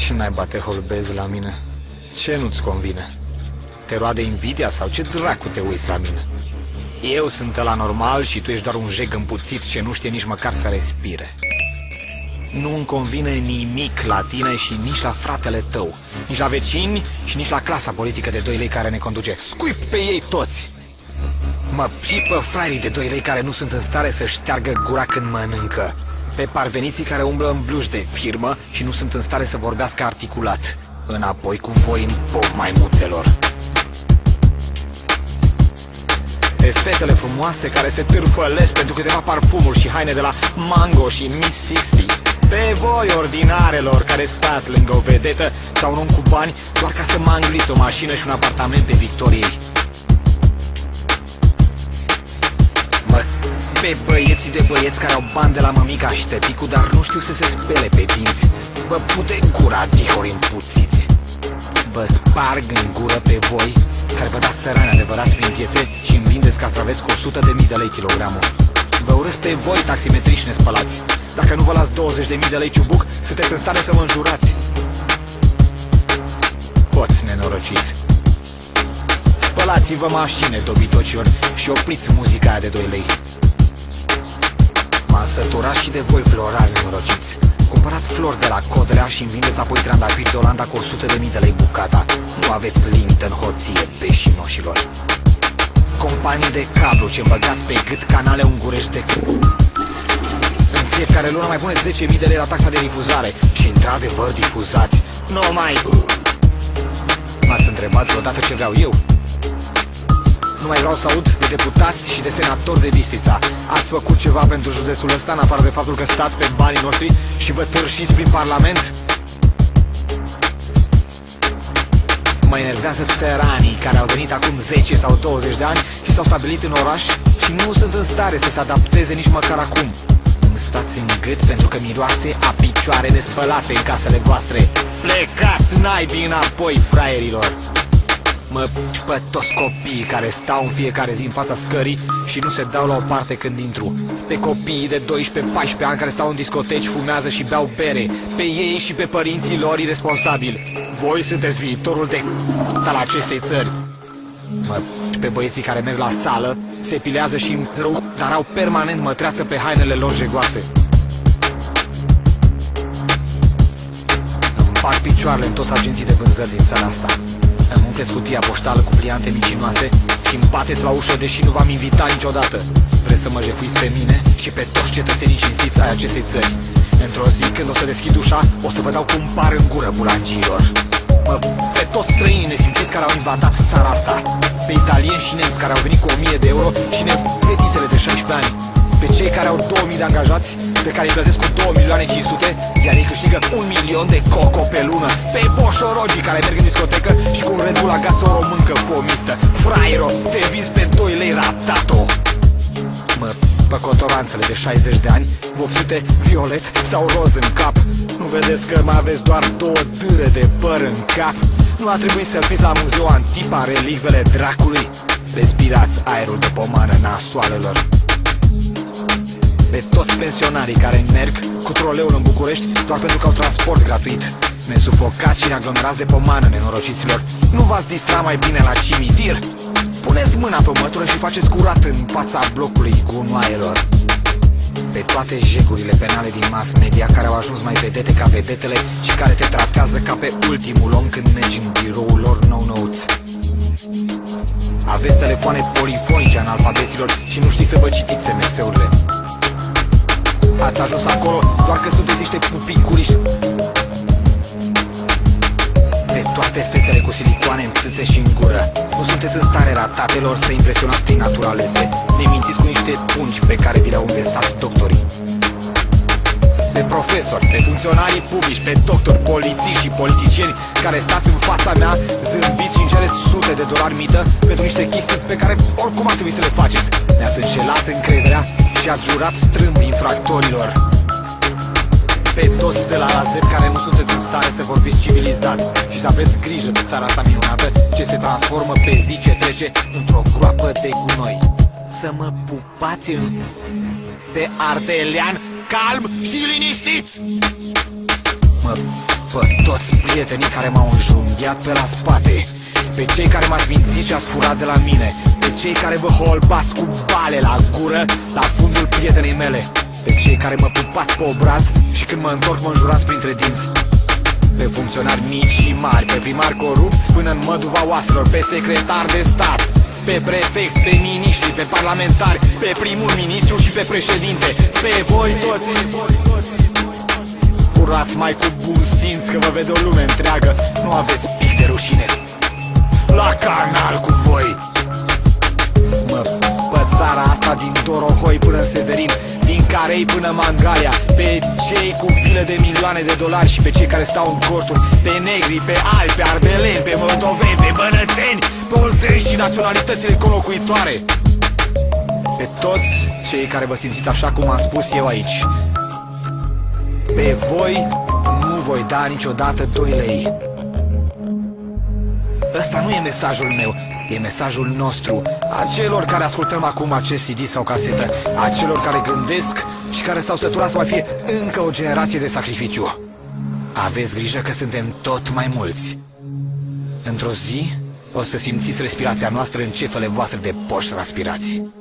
Ce naiba te holbezi la mine? Ce nu-ți convine? Te roade invidia sau ce dracu te uiți la mine? Eu sunt ăla normal și tu ești doar un jeg împuțit ce nu știe nici măcar să respire. Nu-mi convine nimic la tine și nici la fratele tău, nici la vecini și nici la clasa politică de 2 lei care ne conduce. Scuip pe ei toți! Mă pipă fraierii de 2 lei care nu sunt în stare să șteargă gura când mănâncă, pe parveniții care umblă în bluși de firmă și nu sunt în stare să vorbească articulat. Înapoi cu voi în pop, maimuțelor! Pe fetele frumoase care se târfălesc pentru câteva parfumuri și haine de la Mango și Miss 60. Pe voi, ordinarelor, care stați lângă o vedetă sau un om cu bani doar ca să mangliți o mașină și un apartament pe Victoriei. Mă, pe băieții de băieți care au bani de la mămica și tăticu, dar nu știu să se spele pe dinți. Vă pute gura, dihori împuțiți. Vă sparg în gură pe voi care vă dați sărani adevărați prin piețe și îmi vindeți castraveți cu 100.000 de lei kilogramul. Vă urăsc pe voi, taximetriști nespălați. Dacă nu vă las 20.000 de lei ciubuc, sunteți în stare să mă înjurați. Poți, nenorociți. Spălați-vă mașine, dobitocilor, și opriți muzica aia de 2 lei. M-am săturat și de voi, florari nenorociți. Cumpărați flori de la Codrea și îmi vindeți apoi trandafiri de Olanda cu 100.000 de lei bucata. Nu aveți limită în hoție, beșinoșilor. Companii de cablu ce băgați pe gât canale ungurești de în fiecare lună mai puneți 10.000 de lei la taxa de difuzare și într-adevăr difuzați. Nu mai... M-ați întrebat vreodată ce vreau eu? Nu mai vreau să aud de deputați și de senatori de Bistrița. Ați făcut ceva pentru județul ăsta, în afară de faptul că stați pe banii noștri și vă târșiți prin Parlament? Mă enervează țăranii care au venit acum 10 sau 20 de ani și s-au stabilit în oraș și nu sunt în stare să se adapteze nici măcar acum. Îmi stați în gât pentru că miroase a picioare despălate în casele voastre. Plecați naibii înapoi, fraierilor! Mă pici pe toți copiii care stau în fiecare zi în fața scării și nu se dau la o parte când intru. Pe copiii de 12-14 ani care stau în discoteci, fumează și beau bere. Pe ei și pe părinții lor irresponsabili. Voi sunteți viitorul de al acestei țări. Mă pici pe băieții care merg la sală, se pilează și rău, dar au permanent mătreață pe hainele lor jegoase. Îmi bag picioarele în toți agenții de vânzări din țara asta. Îmi umpleți cutia poștală cu pliante micinoase și îmi bateți la ușă deși nu v-am invitat niciodată. Vreți să mă jefuiți pe mine și pe toți cetățenii cinstiți ai acestei țări. Într-o zi, când o să deschid ușa, o să vă dau cum par în gură, bulangilor. Pe toți străinii nesimțiți care au invadat țara asta. Pe italieni și nemți care au venit cu 1000 de euro și fetițele de 16 ani. Pe cei care au 2000 de angajați, pe care îi plătesc cu 2.500.000, iar ei câștigă 1.000.000 de coco pe lună. Pe boșorogii care merg în discotecă și cu un Red Bull agață o româncă fomistă. Fraiero, te vinzi pe 2 lei ratato. Mă, pe cotoranțele de 60 de ani, vopsite violet sau roz în cap. Nu vedeți că mai aveți doar 2 dâre de păr în cap? Nu a trebuit să fiți la Muzeul Antipa, relicvele dracului? Respirați aerul de pomană nasoalelor. Pe toți pensionarii care merg cu troleul în București doar pentru că au transport gratuit. Ne sufocați și ne aglomerați de pomană, nenorociților. Nu v-ați distra mai bine la cimitir? Puneți mâna pe mătură și faceți curat în fața blocului gunoaielor. Pe toate jegurile penale din mass media care au ajuns mai vedete ca vedetele și care te tratează ca pe ultimul om când mergi în biroul lor no-notes. Aveți telefoane polifonice analfabeților și nu știți să vă citiți SMS-urile. Ați ajuns acolo doar că sunteți niște pupicuriști. Pe toate fetele cu silicoane în țâțe și în gură. Nu sunteți în stare, ratatelor, să impresionați prin naturalețe. Ne mințiți cu niște pungi pe care vi le-au îndesat doctorii. Pe profesori, pe funcționarii publici, pe doctori, polițiști și politicieni care stați în fața mea, zâmbiți și îmi cereți sute de dolari mită pentru niște chestii pe care oricum ar trebui să le faceți. Ne-ați înșelat încrederea și ați jurat strâmb infractorilor. Pe toți de la A la Z care nu sunteți în stare să vorbiți civilizat și să aveți grijă de țara asta minunată ce se transformă pe zi ce trece într-o groapă de gunoi. Să mă pupați pe ardelean calm și liniștit. Mă Pe toți prietenii care m-au înjunghiat pe la spate, pe cei care m-ați mințit și ați furat de la mine, pe cei care vă holbați cu bale la gură la fundul prietenei mele, pe cei care mă pupați pe obraz și când mă întorc mă înjurați printre dinți, pe funcționari mici și mari, pe primari corupți până în măduva oaselor, pe secretari de stat, pe prefecți, pe miniștri, pe parlamentari, pe primul ministru și pe președinte, pe voi toți. Urați mai cu bun simț că vă vede o lume întreagă, nu aveți pic de rușine. La canal cu voi! Mă, pe țara asta din Dorohoi până în Severin, din Carei până Mangalia, pe cei cu file de milioane de dolari și pe cei care stau în corturi, pe negri, pe albi, pe ardeleni, pe moldoveni, pe bănățeni, pe olteni și naționalitățile colocuitoare, pe toți cei care vă simțiți așa cum am spus eu aici. Pe voi nu voi da niciodată 2 lei. Ăsta nu e mesajul meu, e mesajul nostru, a celor care ascultăm acum acest CD sau casetă, a celor care gândesc și care s-au săturat să mai fie încă o generație de sacrificiu. Aveți grijă că suntem tot mai mulți. Într-o zi o să simțiți respirația noastră în cefele voastre de poși transpirați.